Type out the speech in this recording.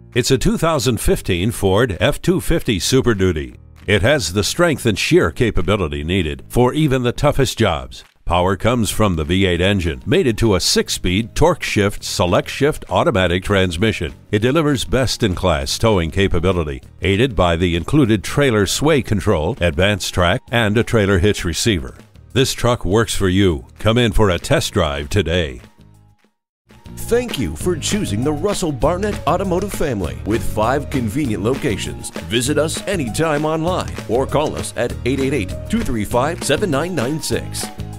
It's a 2015 Ford F-250 Super Duty. It has the strength and sheer capability needed for even the toughest jobs. Power comes from the V8 engine, mated to a 6-speed torque shift select shift automatic transmission. It delivers best-in-class towing capability, aided by the included trailer sway control, advanced track, and a trailer hitch receiver. This truck works for you. Come in for a test drive today. Thank you for choosing the Russell Barnett Automotive family with 5 convenient locations. Visit us anytime online or call us at 888-235-7996.